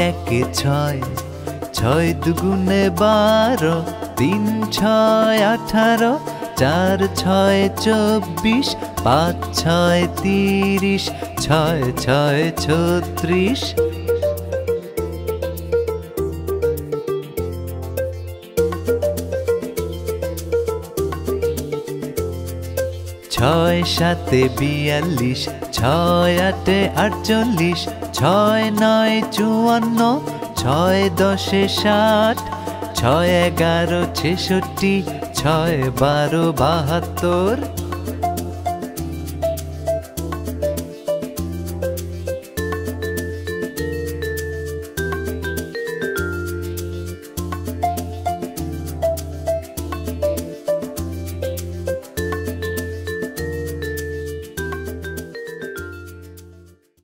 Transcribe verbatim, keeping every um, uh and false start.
একে ছয়, ছয় দুগুণে বারো, তিন ছয় আঠারো, চার ছয় চব্বিশ, পাঁচ ছয় তিরিশ, ছয় ছয় ছত্রিশ। ছয় সাতে বিয়াল্লিশ, ছয় আটে আটচল্লিশ, ছয় নয় চুয়ান্ন, ছয় দশে ষাট, ছয় এগারো ছেষট্টি, ছয় বারো বাহাত্তর।